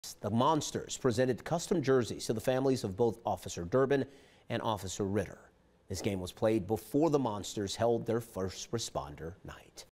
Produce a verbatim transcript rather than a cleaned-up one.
The Monsters presented custom jerseys to the families of both Officer Durbin and Officer Ritter. This game was played before the Monsters held their first responder night.